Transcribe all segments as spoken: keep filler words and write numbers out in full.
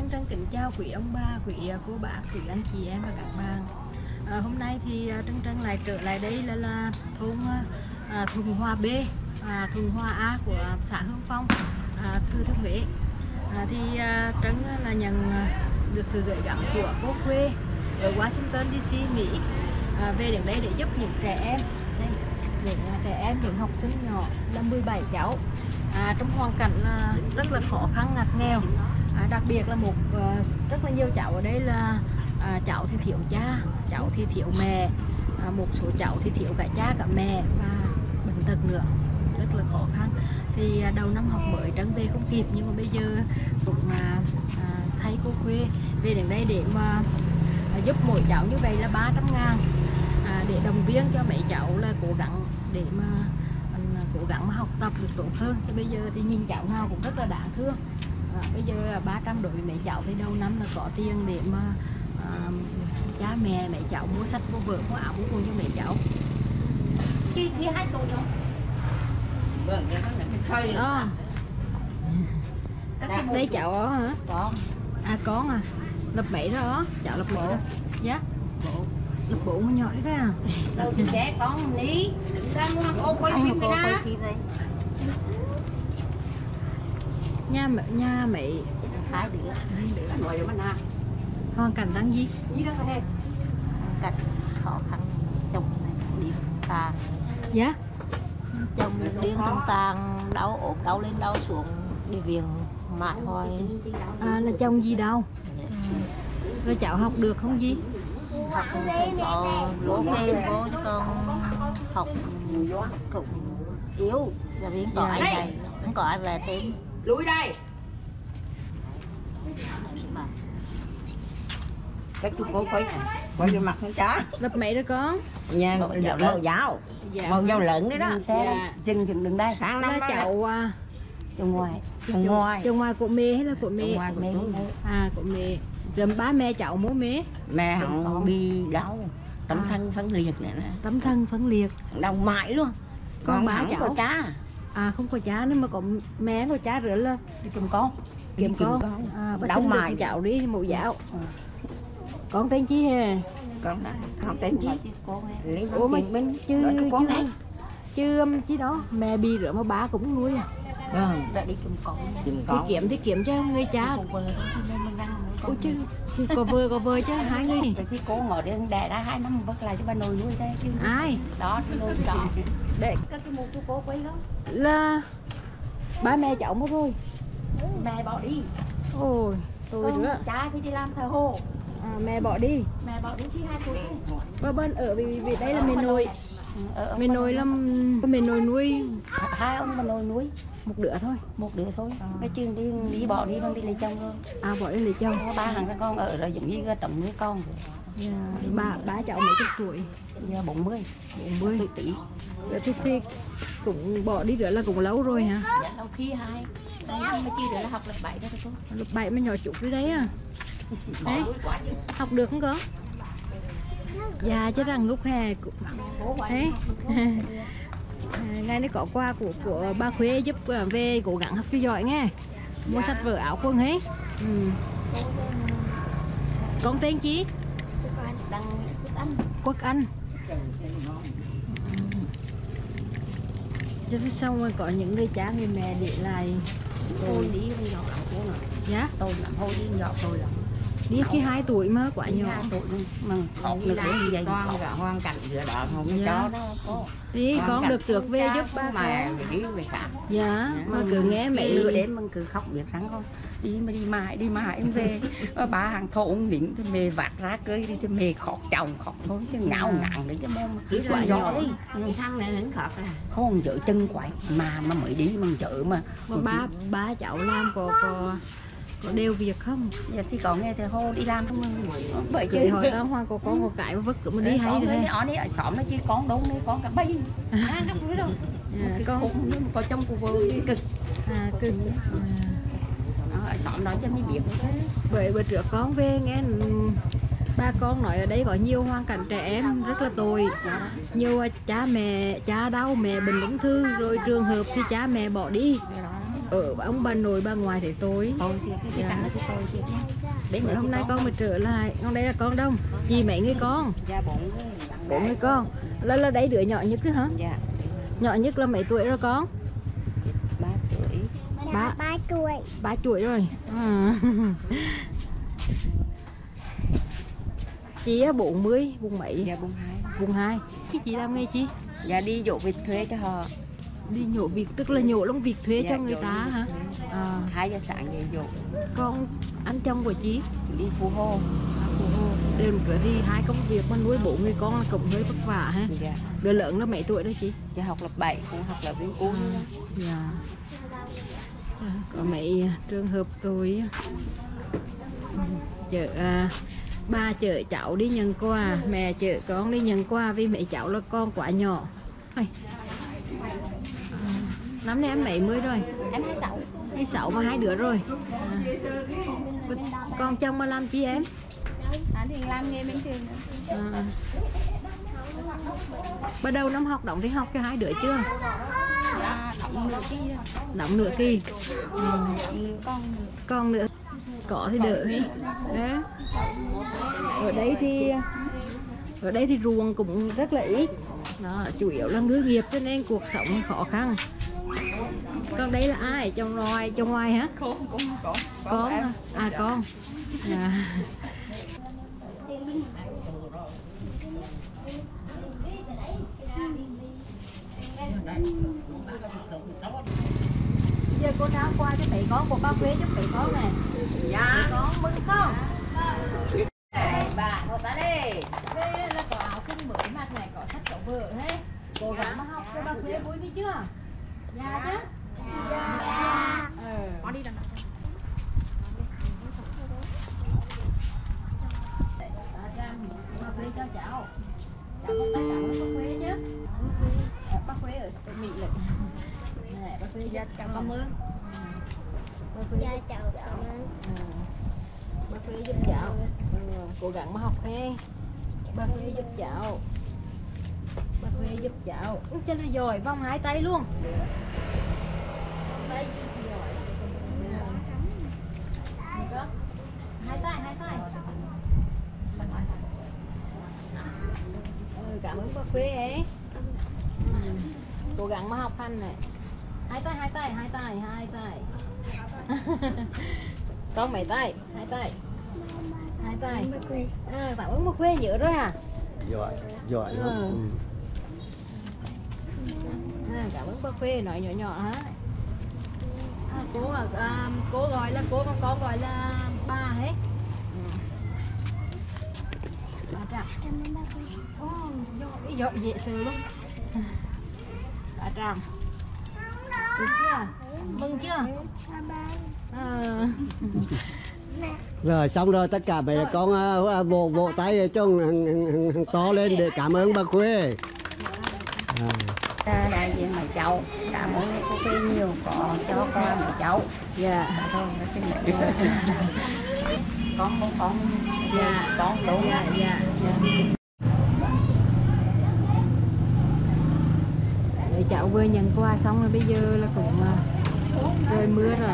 Trân Trân kính chào quý ông bà, quý cô bác, quý anh chị em và các bạn. À, hôm nay thì Trân Trân lại trở lại đây là, là thôn à, Thuận Hòa B, à, Thuận Hòa A của xã Hương Phong, à, Thừa Thiên Huế. À, thì à, Trân là nhận được sự gửi gắm của cô quê ở Washington đê xê, Mỹ, à, về đến đây để giúp những trẻ em, đây, những trẻ em, những học sinh nhỏ là mười bảy cháu à, trong hoàn cảnh à, rất là khó khăn, ngặt nghèo. À, đặc biệt là một uh, rất là nhiều cháu ở đây là à, cháu thì thiếu cha, cháu thì thiếu mẹ, à, một số cháu thì thiếu cả cha cả mẹ và bệnh tật nữa, rất là khó khăn. Thì à, đầu năm học mới Trân về không kịp, nhưng mà bây giờ cũng à, à, thấy cô quê về đến đây để mà à, giúp mỗi cháu như vậy là ba trăm ngàn, à, để động viên cho mấy cháu là cố gắng để mà à, cố gắng mà học tập được tốt hơn. Thì bây giờ thì nhìn cháu nào cũng rất là đáng thương. À, bây giờ ba trăm đối với mấy cháu thì đầu năm là có tiền để mà à, cha mẹ mấy cháu mua sách, mua vở, mua áo, mua quần cho mấy cháu. Khi khi hai tuổi rồi. Vâng, cái đó là cái thời đó. Đây cháu đó hả? Con. À con à. Lớp mấy đó? Cháu lớp mấy đó? Dạ. Bộ. Lớp bộ mà nhỏ thế à? Đâu thì sẽ con ní. Đang muốn cô quay phim cái đó. Nhà mẹ, nhà mẹ Hai đứa. Hai đứa ngồi ở bên nào? hoàn cảnh đang gì? Gì đó thế? Cảnh khó khăn chồng này đi tàn. Dạ. Chồng điên trong tàn, đau ốp đau lên đau xuống đi viện mãi hoài. À, là chồng gì đâu? Rồi cháu học được không gì? Học có lỗ game vô chứ con học cũng yếu, là viên có ai này, không có ai về thêm. Lùi đây. Các chú cố quay quay cái mặt con chó. Lớp mấy rồi con? Nhà mẫu giáo. Giáo. Dạ. Mẫu giáo lớn đấy đó. Dạ. Chừng chừng đừng đây. Sáng năm là cháu à, chừng ngoài. Chừng ngoài. Chừng ngoài của mẹ hay là của mẹ? Ngoài mẹ. À, của mẹ. Rồi ba mẹ cháu mua mẹ? Mẹ không đi đau. Tấm à. Thân phấn liệt này nè. Tấm thân phấn liệt. Đau mãi luôn. Con ba cháu có cha. À, không có cha, nếu mà có mẹ có cha rửa lên Đi kiếm con. Kiếm con. con. À, bác xin được cháu đi mẫu giáo. Ừ. Con tên chi hề? Con đã. Con tên chi? Ủa mà bên chứ chứ chứ chi đó mẹ bị rửa mà ba cũng nuôi à? Vâng, đã đi kiếm con. Kiếm con. Thì kiếm thì kiếm cho người cha. Ủa chứ thì có vợ có vợ chứ hai người. Thì cô ngồi đây đẻ ra hai năm vất lại cho bà nội nuôi đây chứ. Ai? Đó, nuôi đó. Để có cái mũ của cô quấy không? Là ba mẹ cháu mất rồi. Mẹ bỏ đi. Ôi, tôi nữa. Cha thì đi làm thợ hồ. À, mẹ bỏ đi. Mẹ bỏ đi khi hai tuổi. Ba bên ở vì, vì đây là mẹ nuôi. Mẹ nuôi là mẹ nuôi nuôi hai ông bà nội nuôi một đứa thôi, một đứa thôi. À. Cái trường đi đi bỏ đi đang đi lấy chồng rồi. À, bỏ đi lấy chồng. Ba hàng các con ở rồi giống như trồng nuôi con rồi. Yeah. Ba ba cháu mấy chục tuổi? Giờ bốn mươi. Bốn mươi tuổi tỷ. Rồi thì, thì cũng bỏ đi nữa là cũng lâu rồi hả? Dạ lâu khi hai. Đây mà chi nữa là học lớp bảy đó thôi. Lớp bảy mà nhỏ chút đi đấy à? Đấy. Học được không có? Dạ chứ rằng ngúc hè cũng thế. Ngày nay có quà của của ba Khuê giúp về cố gắng học cho giỏi nghe, mua sách vở áo quần hết. Ừ. Con tên chi? Quốc Anh. Quốc Anh. Chứ xong rồi có những người cha người mẹ để lại. Tôi đi con nhỏ lắm cô nữa. Dạ. Tôi làm thôi đi nhỏ tôi lắm. Đi khi hai tuổi mà quá nhỏ. hai tuổi luôn. Mà học được như vậy con cả hoàn cảnh giữa đó không cái chó đó cô. Đi con được được về giúp ba mẹ đi về cả. Dạ, mà cứ nghe mẹ đến mình cứ khóc biết rắn con. Đi mà đi mãi đi mãi em về. Ba hàng thôn đỉnh thì mẹ vặt ra cưới đi thì mẹ khóc chồng khóc thôi chứ ngạo ngạn đấy chứ mong cái quả nhỏ đi. Cái thằng này hứng khóc à. Không chợ chân quậy mà mà mới đi mà chợ mà. Mà ba ba cháu làm có có có đều việc không? Giờ thì có nghe thì hô đi làm không bởi chứ hỏi ông Hoa có con có cái mà vứt rồi mà đi hay được đấy. Ở đây ở xóm nó chỉ con đúng đấy con cả bay. À gấp rưỡi đâu. À, con có trong của vợ đi cực. À cực. À. Ở xóm đó cho mới biết thế. Bởi bữa trước con về nghe ba con nói ở đây có nhiều hoàn cảnh trẻ em rất là tồi, nhiều cha mẹ cha đau, mẹ bệnh ung thư, rồi trường hợp thì cha mẹ bỏ đi. ở ông bà nội bà ngoại thì tôi tôi thì cái cái Dạ. tặng cho tôi thì đến Bữa hôm nay con mới trở lại. Con đây là con đông. Chị mấy người con? dạ bốn người. Bốn người con. Là là đấy đứa nhỏ nhất nữa hả? Dạ Nhỏ nhất là mấy tuổi rồi con? ba tuổi. Ba ba tuổi. ba tuổi rồi. À. Chị á bốn mươi, vùng mấy? Dạ bốn hai. Vùng hai. Cái chị làm nghề chi? Dạ đi dụ vịt thuê cho họ. Đi nhổ việc, tức là nhổ lông việc thuê Dạ, cho người nhổ ta lông hả? việc À. hai giờ sáng về dụ. Con anh chồng của chị Đi Phú Hô. à, phụ hồ. Đều một đứa thì hai công việc mà nuôi bốn người con là cũng hơi vất vả ha. Dạ Đứa lớn nó mấy tuổi đó chị? cho học lớp bảy cũng học lớp viên cú nữa. Dạ. Dạ, có mấy trường hợp tôi chở à, ba chở cháu đi nhận quà, mẹ chở con đi nhận quà vì mấy cháu là con quá nhỏ. Ôi. À, năm nay em mấy mươi rồi? Em hai sáu. Hai sáu mà hai đứa rồi. À. Con chồng mà làm chi em? Anh thì làm nghề bình thường. À. Bắt đầu năm học đóng thì học cho hai đứa chưa? Dạ, đóng nửa kỳ rồi. Đóng nửa kỳ. Ừ. Đóng nửa con nữa. Con nữa có thì đỡ đi. Đấy. Ở đây thì ở đây thì ruộng cũng rất là ít. Đó, chủ yếu là ngư nghiệp cho nên cuộc sống khó khăn. Con đấy là ai? Trong ngoài trong ngoài hả? Không cũng có. Con hả? À con. À. Giờ cô trao qua cho mấy con của ba Quế giúp mấy con này. Dạ. Con mừng không? Bà thôi ta đi. Quế là có áo khinh mới mặt này, có sách có vở thế. Cố gắng mà học cho ba Quế vui đi chưa? Dạ chứ? Dạ. Ừ. Con đi đằng nào? Ba Quế cho cháu. Cháu không phải cảm ơn ba Quế chứ. Ba Quế ở Mỹ lận. Nè, ba Quế rất cảm ơn. Ba Quế Dạ, chào cảm ơn. Ba Quế giúp cháu. Ừ, cố gắng mà học he. Ba Quế giúp cháu. Ba Quế giúp cháu. Ui, chân là giỏi, vòng hai tay luôn. Tay giỏi. Được. Hai tay, hai tay. Ừ, cảm ơn ba Quế ấy. Ừ. Cố gắng mà học hành này. Hai tay, hai tay, hai tay, hai tay. Con mấy tay? Hai tay. Hai tay. À, cảm ơn ba Quế nhớ rồi à? Giỏi, giỏi lắm. Ừ. Ừ. À, cảm ơn ba Quế nói nhỏ nhỏ hả? À, cô à, à, cô gọi là cô, con con gọi là ba hết. Ừ. Ba Trạm. Cảm ơn ba Quế. Ô, giỏi, giỏi dễ sợ luôn. Ba Trạm. Được chưa? Mừng chưa? Ba ba. À. Rồi xong rồi tất cả mấy con uh, vỗ vỗ tay cho thằng, thằng, thằng to lên để cảm ơn bà Quế. À. Đại diện mấy cháu cảm ơn cô Quế nhiều có cho qua mấy cháu. Dạ. Thôi nói chung là con con con Dạ. con đúng. Dạ, dạ, dạ. Để cháu vừa nhận quà xong rồi bây giờ là cũng uh, rơi mưa rồi.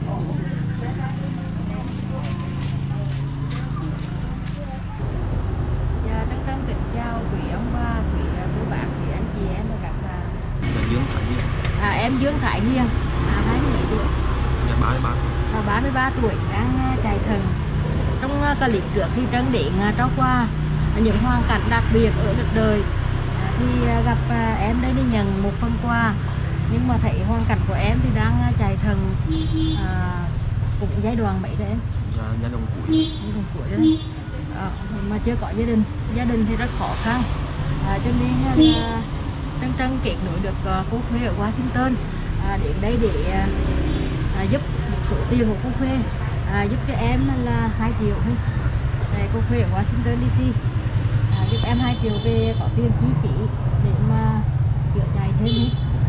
Dạ, trân trân kính chào quý ông bà, quý uh, cô bác, quý anh chị em và các bạn. Là Dương Thái Hiền. À, em Dương Thái Hiền, à, hai mươi mấy tuổi? Dạ ba mươi ba. À, ba mươi ba tuổi, đang uh, chạy thần. Trong uh, clip trước thì Trân đến uh, trao qua những hoàn cảnh đặc biệt ở đất đời. À, thì uh, gặp uh, em đây đi nhận một phần quà, nhưng mà thấy hoàn cảnh của em thì đang uh, chạy thần, à, cũng giai đoạn mấy đấy em? Dạ gia đồng cuối. Giai đoạn cuối đấy. À, mà chưa có gia đình, gia đình thì rất khó khăn, à, cho nên uh, Trân Trân kết nối được uh, cô Quế ở Washington, à, đến đây để uh, giúp một số tiền của cô Quế, à, giúp cho em là hai triệu thôi. Đây, cô Quế ở Washington đê xê, à, giúp em hai triệu về có tiền chi phí để mà chữa chạy thêm đi.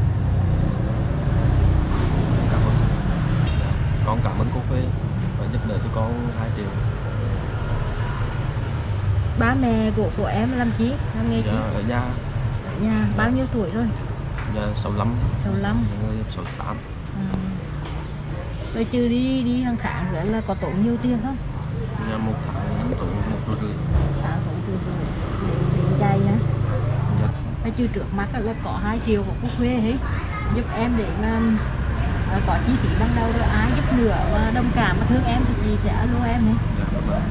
Cảm ơn. Con cảm ơn cô Quế và giúp đỡ cho con hai triệu. Ba mẹ của của em làm chi, làm nghề Dạ chi? ở nhà. Ở nhà bao nhiêu tuổi rồi? Dạ sáu mươi lăm. sáu mươi lăm. Người sáu mươi tám. À. Rồi trừ đi đi hàng tháng nữa là có tốn nhiều tiền không? Nhà một tháng em tốn một triệu rưỡi. À, tốn trừ rồi để điện chay nhá. Dạ. Cái trừ trước mắt là có hai triệu của cô Khuê hết giúp em để mà à, có chi phí ban đầu rồi ai giúp nữa mà đồng cảm mà thương em thì chị sẽ alo em ấy. Dạ, vâng.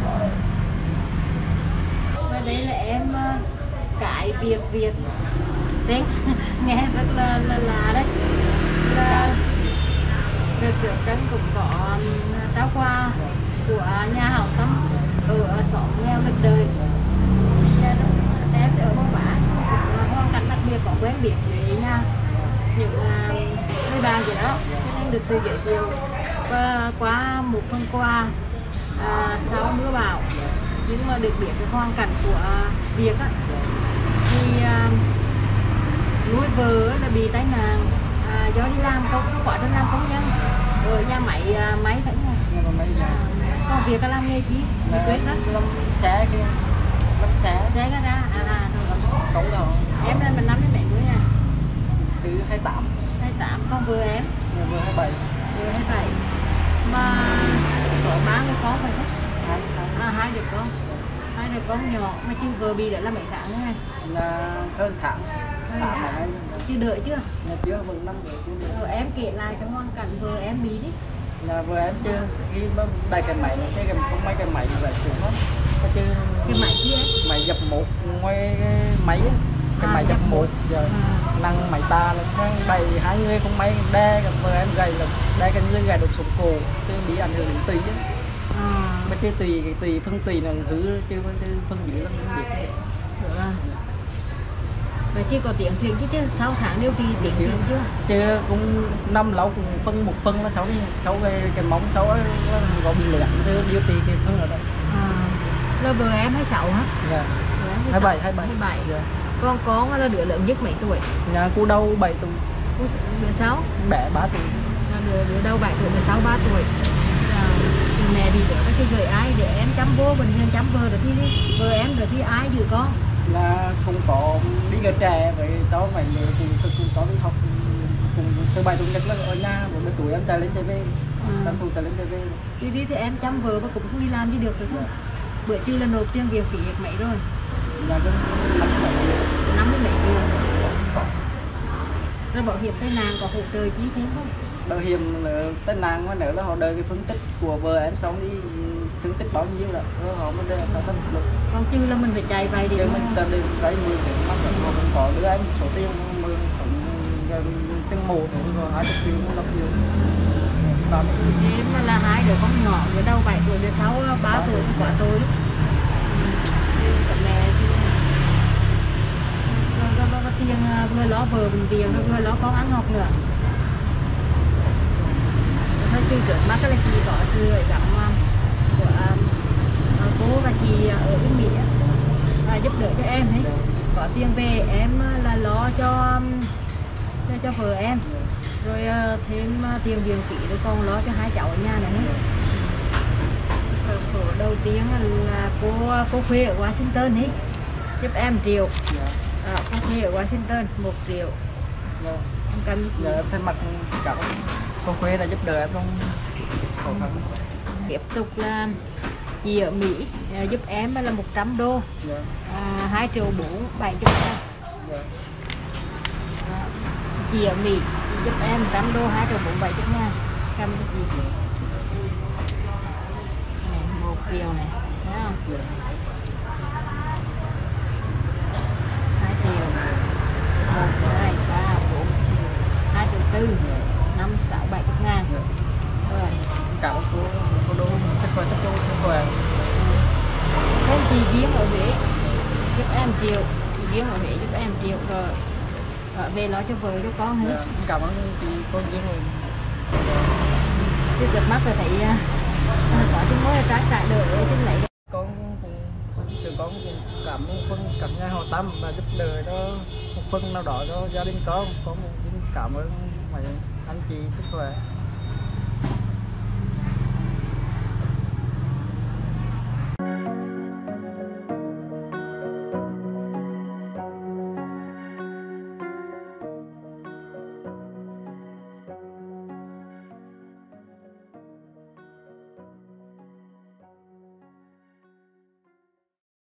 Và đây là em uh, cái Việt Việt tiếng nghe rất là là lạ đấy. Là được trước Trân cũng có um, trao quà của nhà hảo tâm ở xóm nghèo đất đời. Thì uh, em ở Bông Bả cũng hoàn cảnh đặc biệt có quen biết với nha những uh, người bà gì đó cho nên được sự giới thiệu và qua một phần quà à, sau mưa bão nhưng mà được biết cái hoàn cảnh của uh, việc á thì uh, nuôi vợ là bị tai nạn à, do đi làm công quá trình làm công nhân ở nhà máy uh, máy phải không? Còn việc là làm nghề chi? Nghề quên đó. Lâm xé kia, lâm xé. Xe ra ra à à rồi. Cổng rồi. Em lên mình năm đến bảy tuổi nha. Từ hai tám. hai tám con vừa em. Vừa hai bảy. Vừa hai bảy. Mà có ba người con phải không? Hai hai. À hai đứa con. Hai đứa con nhỏ mà chưa vừa bị đợi là mấy tháng nữa này. Là hơn tháng. Tháng này Chưa đợi chưa? nhà chưa mừng năm rồi chưa đợi. Rồi em kể lại cái hoàn cảnh vừa em bị đi. Là vừa em chưa khi mà đầy cái máy cái cái không mấy cái máy là sướng lắm. Cái chứ Cái máy kia ấy. máy dập một ngoài máy ấy. Cái À, máy dập dập một một. giờ À. năng máy ta là năng đầy hai người không mấy đe gặp vừa em gầy là đe cái người gầy đột xuống cổ chứ bị ảnh hưởng đến tùy ấy. À. Mà chứ tùy cái tùy phân tùy là thứ chứ phân dưới là không biết. Được rồi. Và chưa có tiền truyền chứ chứ sáu tháng điều trị tiền truyền chưa? Chứ cũng năm lâu cũng phân một phân là sáu đi sáu cái cái móng sáu nó có bị lẹn chứ điều trị cái phân ở đây. À, là vợ em hai sáu hả? Dạ. Vợ em hai bảy hai hai bảy bảy. Dạ. Con con là đứa lớn nhất mấy tuổi? Nhà cô đâu bảy tuổi, Cô đứa sáu. bé ba tuổi. À, đứa đứa đâu bảy tuổi, đứa sáu ba tuổi. À, thì mẹ đi được cái gửi ai để em chăm vô bình thường chăm vợ rồi thì đi. Vợ em rồi thì ai giữ con? Là không có đi gỡ trẻ với cháu mày nữa cùng cùng có đi học cùng từ bảy tuổi nhất là ở nhà rồi mấy tuổi em chạy lên chạy về, em thu chạy lên chạy về. Đi đi thì em chăm vợ và cũng không đi làm gì được rồi thôi. Bữa trưa là nộp tiền viện phí mấy rồi? Nhà cứ Năm mươi mấy triệu. Rồi bảo hiểm tai nạn có hỗ trợ chi thêm không? bảo hiểm là tai nạn mà nếu là họ đợi cái phân tích của vợ em xong đi phân tích bao nhiêu là rồi họ mới đợi họ phân tích. Còn chứ là mình phải chạy vay để Chứ mà... mình ta đi cái mười triệu mắc rồi họ cũng có đứa em số tiền mười từng một rồi hai chục triệu một triệu tám Em mà là hai đứa con nhỏ, đứa đầu bảy tuổi, đứa sáu ba tuổi thì quá tôi. Cả mẹ thì rồi, rồi, rồi, rồi, tiền vừa lo vợ bệnh viện rồi vừa lo con ăn học nữa. Nói chung trước mắt là chị có sự gửi gắm của uh, cô và chị ở bên Mỹ và giúp đỡ cho em ấy. Có tiền về em là lo cho cho, cho vợ em. Rồi uh, thêm uh, tiền viện phí rồi còn lo cho hai cháu ở nhà này hết. Số đầu tiên là cô cô Khuê ở Washington ấy giúp em triệu. À, cô Khuê ở Washington một triệu. Em cần giờ em thay mặt cả cô Khuê đã giúp đỡ em trong khó khăn. Tiếp tục là chị ở Mỹ uh, giúp em là một trăm đô. À, hai triệu bốn bảy chục ngàn. À, chị ở Mỹ giúp em một trăm đô hai triệu bốn bảy chục ngàn. Cầm cái gì? Này, một triệu này, thấy không? Hai triệu, một, hai, ba, bốn, hai triệu tư, năm, sáu, bảy chục ngàn. Rồi. Cả cô cô đô sức khỏe sức khỏe sức khỏe. Thêm chị Giếng ở Huế giúp em triệu, chị Giếng ở Huế giúp em triệu rồi. Rồi về lo cho vợ cho con hết. Dạ, cảm ơn chị con Giếng rồi. Chứ giật mắt rồi thấy uh, có tiếng nói là trái trại đợi ở trên lấy. Con cũng trường con cũng cảm ơn phân cảm nhà họ Tâm và giúp đỡ cho một phần nào đó cho gia đình con. Con cũng xin cảm ơn mấy anh chị sức khỏe.